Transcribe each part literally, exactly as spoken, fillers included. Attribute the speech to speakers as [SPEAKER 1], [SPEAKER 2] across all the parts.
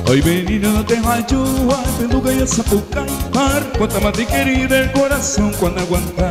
[SPEAKER 1] Oi menina, não tem rádio, ai, pelo ganha sapucai. Ar, quanta mate querida, el coração quando aguentar.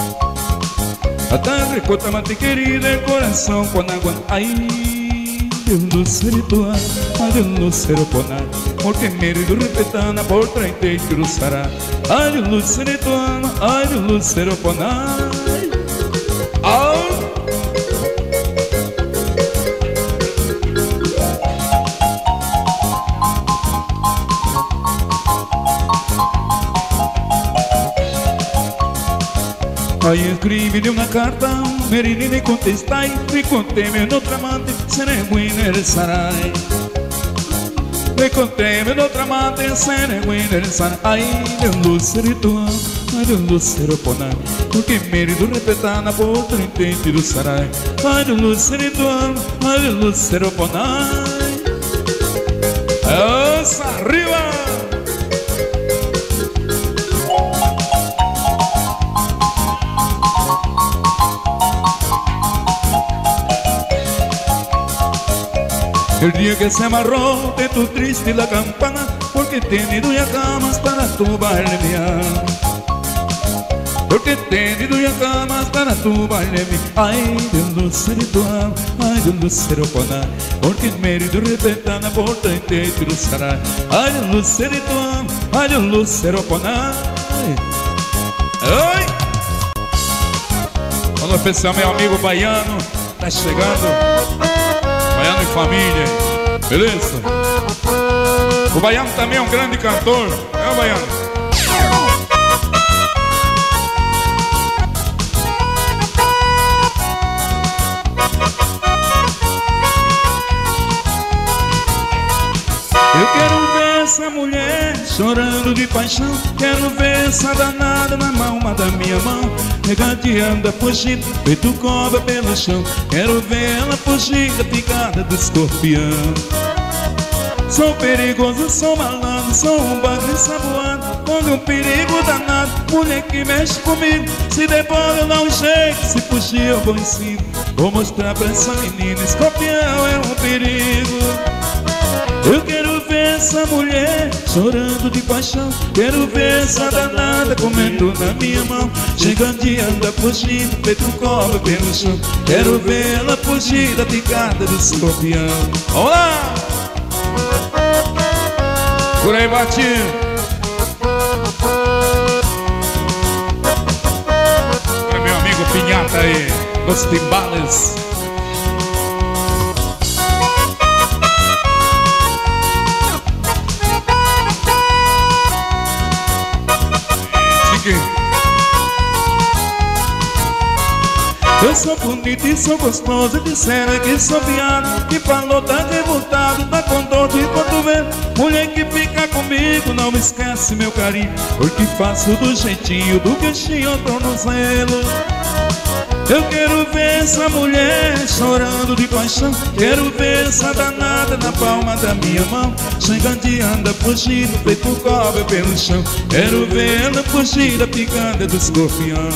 [SPEAKER 1] A tarde, quanta mate querida, el coração quando aguentar. Ai, Deus no serituar, ai, Deus no seroponar. Porque merido repetana, por treinta e cruzará. Ai, Deus no serituar, ai, Deus no seroponar. Ai, aí escrevi-lhe uma carta, Merini me contestai, me contei-me noutra amante, se ne guine el sarai. Me contei-me noutra amante, se ne guine el sarai. Ai, Deus do seritual, ai, Deus do seroponar. Porque merido repetana, por trinta do sarai. Ai, Deus do seritual, ai, Deus do seroponar. Essa arriba! El día que se amarró de tu triste la campana, porque he tenido ya camas para tu baile mía. Porque he tenido ya camas para tu baile mía. Ay, Dios no seritual, ay, Dios no seroponar. Porque el mérito repetana por treinta y cruzará. Ay, Dios no seritual, ay, Dios no seroponar. Ai! Alô especial, meu amigo baiano, tá chegando. Baiano e família, beleza? O baiano também é um grande cantor, é o baiano. Eu quero ver essa mulher chorando de paixão. Quero ver essa danada na palma da minha mão, regateando, fugindo, feito cobra pelo chão. Quero ver ela fugida, picada do escorpião. Sou perigoso, sou malandro, sou um bagulho ensaboado. Quando um perigo danado, mulher que mexe comigo. Se depois eu dou um jeito, se fugir eu vou ensino. Vou mostrar pra essa menina, escorpião é um perigo. Eu quero ver essa mulher chorando de paixão. Quero ver essa danada comendo na minha mão, chegando e anda fugindo, feito um cobra pelo chão. Quero ver ela fugir da picada do escorpião. Vamos lá! Por aí, Batinho. Para meu amigo Pinhata aí, os timbales. Eu sou bonito e sou gostoso, disseram que sou viado, que falou tá revoltado, tá com dor de cotovelo. Mulher que fica comigo não me esquece meu carinho, porque faço do jeitinho do queixinho ao tornozelo. Eu quero ver essa mulher chorando de paixão. Quero ver essa danada na palma da minha mão, chegando e anda fugindo, feito cobra pelo chão. Quero ver ela fugir da picada do escorpião.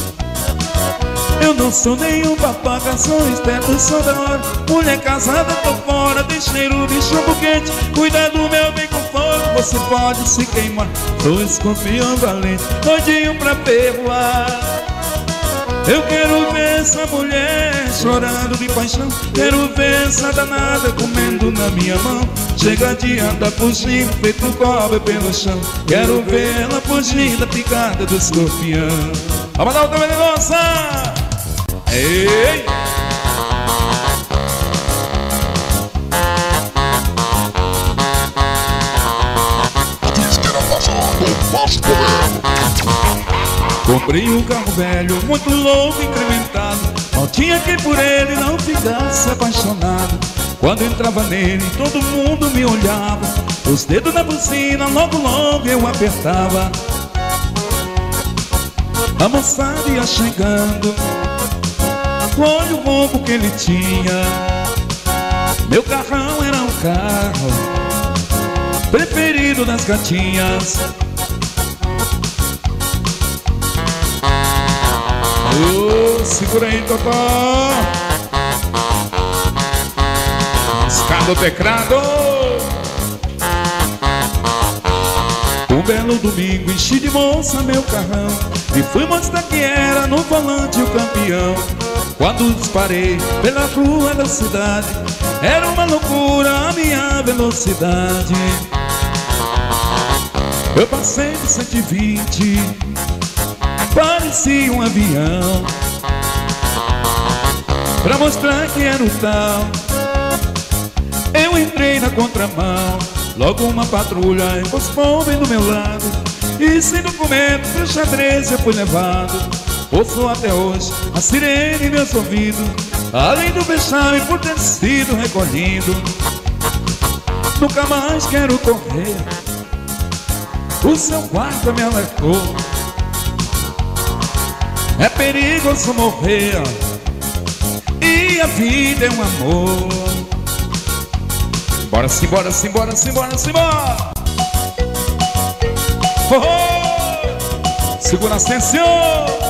[SPEAKER 1] Eu não sou nenhum babaca, sou esperto, sou da hora. Mulher casada, tô fora, tem cheiro de chumbo quente. Cuida do meu bem com fogo, você pode se queimar. Sou escorpião valente, doidinho pra perdoar. Eu quero ver essa mulher chorando de paixão. Quero ver essa danada comendo na minha mão, chega de andar fugindo, feito cobra pelo chão. Quero ver ela fugir da picada do escorpião. Vamos dar outra venenosa! Ei! Comprei um carro velho, muito louco, incrementado. Não tinha quem por ele não ficasse apaixonado. Quando entrava nele, todo mundo me olhava. Os dedos na buzina, logo logo eu apertava. A moçada ia chegando, olha o roubo que ele tinha. Meu carrão era um carro preferido das gatinhas. Oh, segura aí, Totó. Escada do teclado. belo domingo enchi de moça meu carrão e fui mostrar que era no volante o campeão. Quando disparei pela rua da cidade, era uma loucura a minha velocidade. Eu passei de cento e vinte, parecia um avião, pra mostrar que era o tal. Eu entrei na contramão, logo uma patrulha encostou bem do meu lado, e sem documento pro xadrez eu fui levado. Ouço até hoje a sirene em meus ouvidos, além do vexame por ter sido recolhido. Nunca mais quero correr, o seu guarda me alertou. É perigoso morrer, e a vida é um amor. Bora sim, bora sim, bora sim, bora sim, bora! Oh! Segura a ascensão!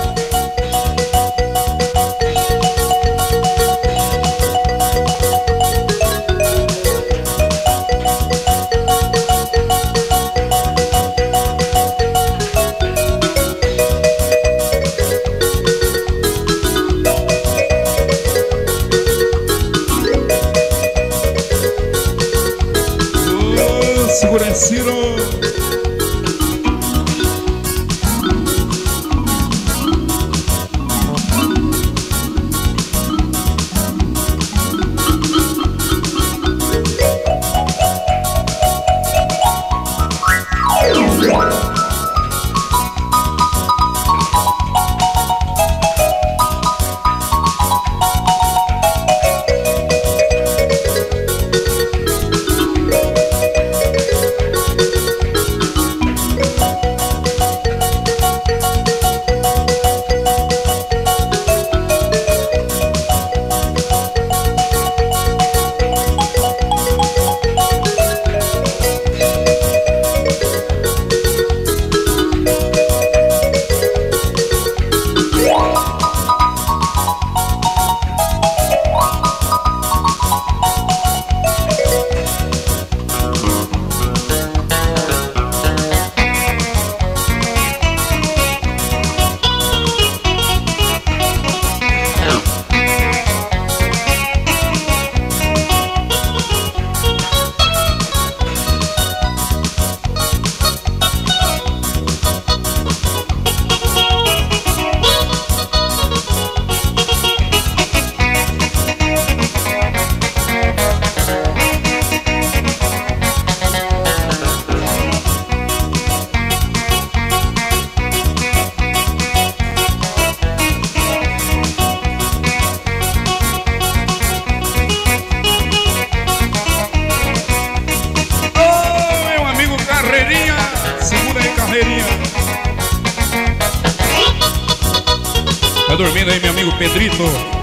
[SPEAKER 1] Segura Ciro. Tá dormindo aí, meu amigo Pedrito?